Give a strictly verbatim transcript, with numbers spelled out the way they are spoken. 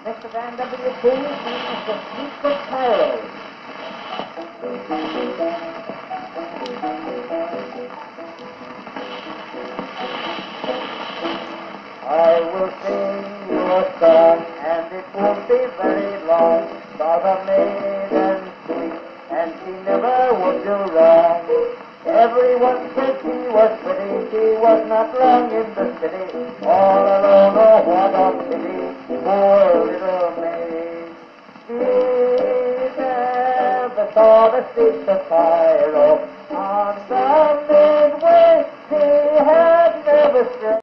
Mister Van W. King, Mister Secret Cairo. I will sing you a song, and it won't be very long, about a maiden sweet, and she never would do wrong. Everyone said she was pretty, she was not long in the city, all alone, oh what a pity, poor little maid. She never saw the streets of Cairo,